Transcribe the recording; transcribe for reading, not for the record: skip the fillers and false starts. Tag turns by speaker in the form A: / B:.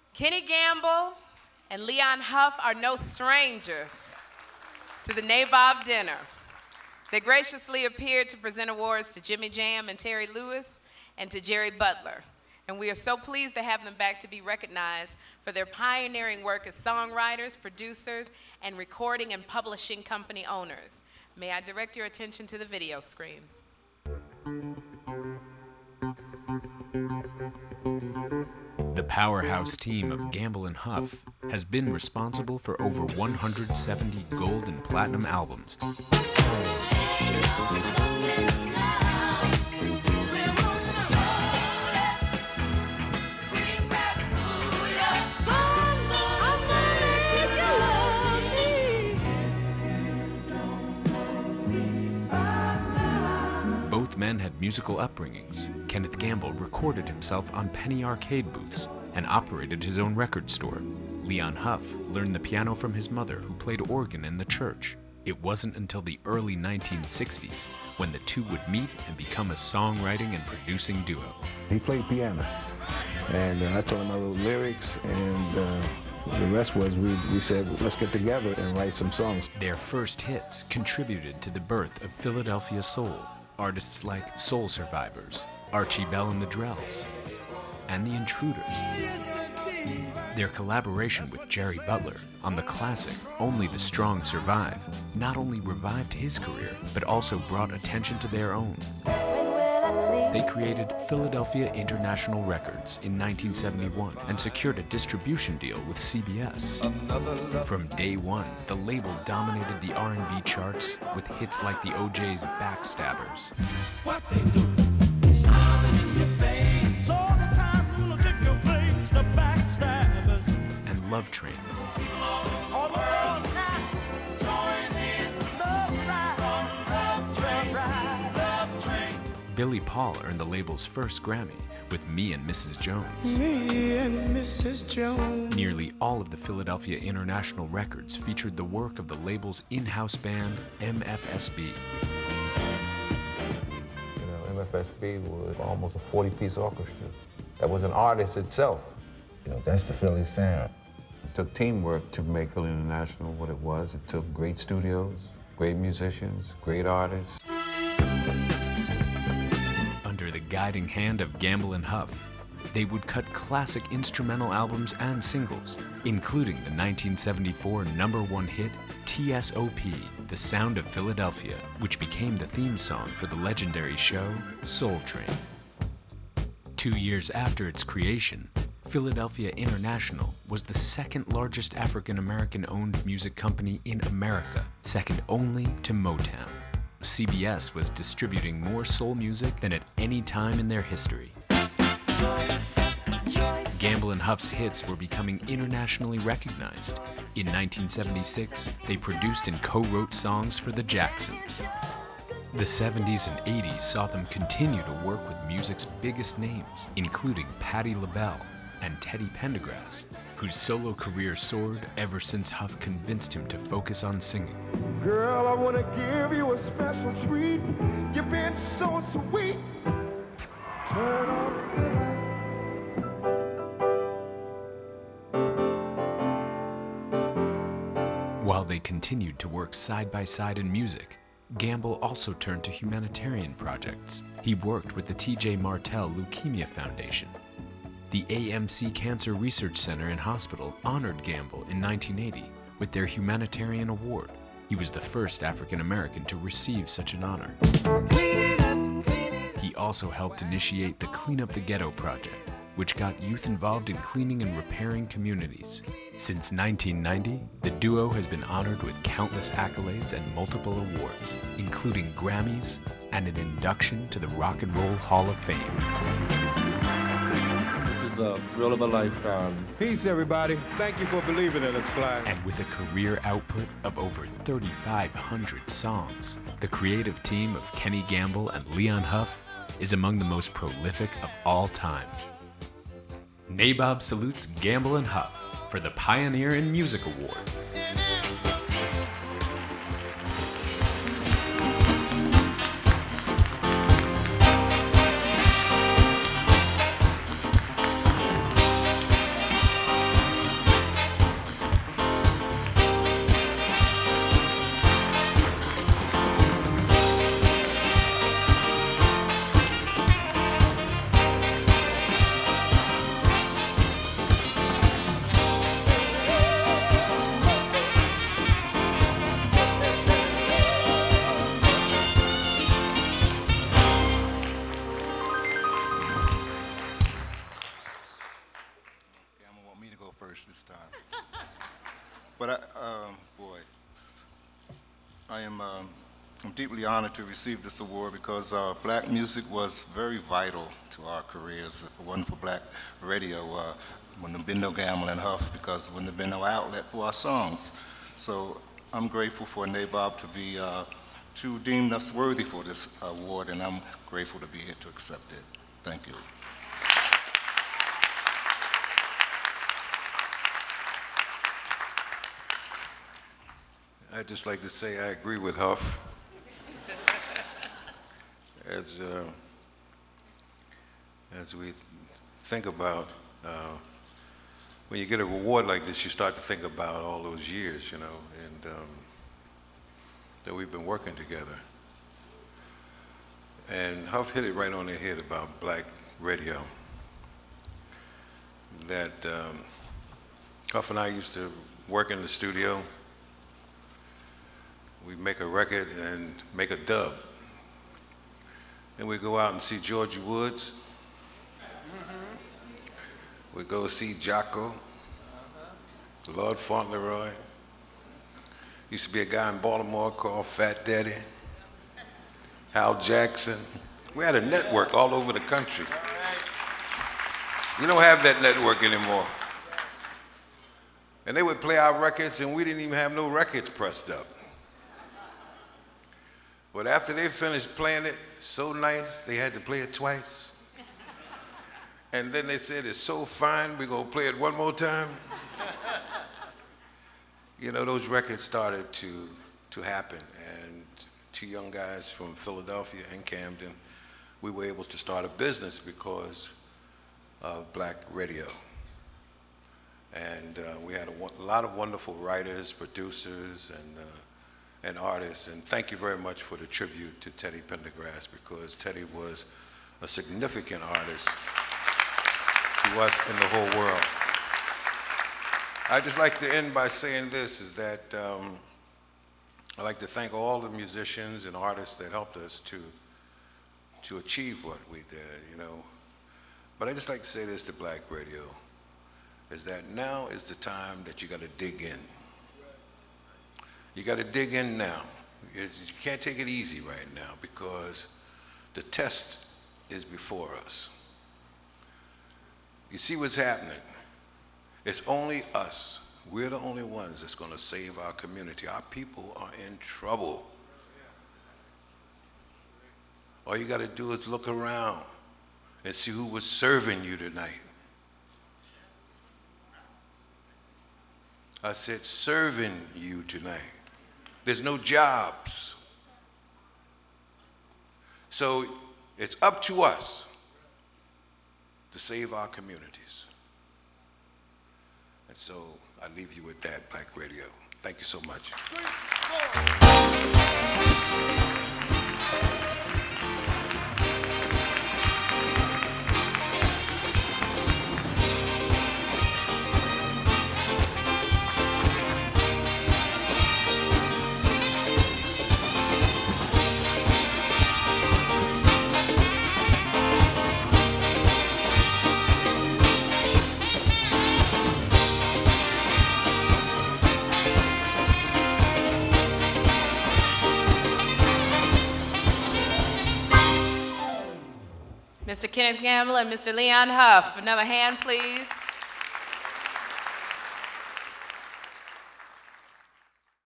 A: Kenny Gamble and Leon Huff are no strangers to the Nabob Dinner. They graciously appeared to present awards to Jimmy Jam and Terry Lewis and to Jerry Butler. And we are so pleased to have them back to be recognized for their pioneering work as songwriters, producers, and recording and publishing company owners. May I direct your attention to the video screens.
B: The powerhouse team of Gamble and Huff has been responsible for over 170 gold and platinum albums. Both men had musical upbringings. Kenneth Gamble recorded himself on penny arcade booths and operated his own record store. Leon Huff learned the piano from his mother, who played organ in the church. It wasn't until the early 1960s when the two would meet and become a songwriting and producing duo.
C: He played piano, and I told him I wrote lyrics, and the rest was we said, let's get together and write some songs.
B: Their first hits contributed to the birth of Philadelphia soul. Artists like Soul Survivors, Archie Bell and the Drells, and the Intruders. Their collaboration with Jerry Butler on the classic Only the Strong Survive not only revived his career, but also brought attention to their own. They created Philadelphia International Records in 1971 and secured a distribution deal with CBS. From day one, the label dominated the R&B charts with hits like the O'Jays' Backstabbers and Love Train. Billy Paul earned the label's first Grammy with Me and Mrs. Jones.
D: Me and Mrs. Jones.
B: Nearly all of the Philadelphia International Records featured the work of the label's in-house band, MFSB.
E: You know, MFSB was almost a 40-piece orchestra. That was an artist itself.
C: You know, that's the Philly sound.
E: It took teamwork to make Philly International what it was. It took great studios, great musicians, great artists.
B: Under the guiding hand of Gamble and Huff, they would cut classic instrumental albums and singles, including the 1974 #1 hit, TSOP, The Sound of Philadelphia, which became the theme song for the legendary show, Soul Train. 2 years after its creation, Philadelphia International was the second largest African-American owned music company in America, second only to Motown. CBS was distributing more soul music than at any time in their history. Gamble and Huff's hits were becoming internationally recognized. In 1976, they produced and co-wrote songs for the Jacksons. The 70s and 80s saw them continue to work with music's biggest names, including Patti LaBelle and Teddy Pendergrass, whose solo career soared ever since Huff convinced him to focus on singing.
D: Girl, I want to give you a special treat. You've been so sweet. Turn on the light.
B: While they continued to work side by side in music, Gamble also turned to humanitarian projects. He worked with the T.J. Martell Leukemia Foundation. The AMC Cancer Research Center and Hospital honored Gamble in 1980 with their humanitarian award. He was the first African American to receive such an honor. He also helped initiate the Clean Up the Ghetto project, which got youth involved in cleaning and repairing communities. Since 1990, the duo has been honored with countless accolades and multiple awards, including Grammys and an induction to the Rock and Roll Hall of Fame.
F: This is a thrill of a lifetime. Peace, everybody. Thank you for believing in us, Clyde.
B: And with a career output of over 3,500 songs, the creative team of Kenny Gamble and Leon Huff is among the most prolific of all time. Nabob salutes Gamble and Huff for the Pioneer in Music Award.
G: first this time. But I'm deeply honored to receive this award because black music was very vital to our careers. If it wasn't for black radio, wouldn't have been no Gamble and Huff because there wouldn't have been no outlet for our songs. So I'm grateful for Nabob to deem us worthy for this award, and I'm grateful to be here to accept it. Thank you.
E: I'd just like to say I agree with Huff. As we think about, when you get a reward like this, you start to think about all those years, you know, and that we've been working together. And Huff hit it right on the head about black radio. That Huff and I used to work in the studio. We'd make a record and make a dub. Then we'd go out and see Georgia Woods. We'd go see Jocko, Lord Fauntleroy. Used to be a guy in Baltimore called Fat Daddy, Hal Jackson. We had a network all over the country. We don't have that network anymore. And they would play our records and we didn't even have no records pressed up. But after they finished playing it so nice, they had to play it twice. And then they said, it's so fine, we're gonna play it one more time. You know, those records started to happen. And two young guys from Philadelphia and Camden, we were able to start a business because of black radio. And we had a lot of wonderful writers, producers, and artists, and thank you very much for the tribute to Teddy Pendergrass, because Teddy was a significant artist to us in the whole world. I'd just like to end by saying this, is that I'd like to thank all the musicians and artists that helped us to achieve what we did, you know. But I'd just like to say this to black radio, is that now is the time that you gotta dig in. You got to dig in now. You can't take it easy right now because the test is before us. You see what's happening? It's only us. We're the only ones that's going to save our community. Our people are in trouble. All you got to do is look around and see who was serving you tonight. I said serving you tonight. There's no jobs. So it's up to us to save our communities. And so I leave you with that, Black Radio. Thank you so much.
A: Mr. Kenneth Gamble and Mr. Leon Huff. Another hand, please.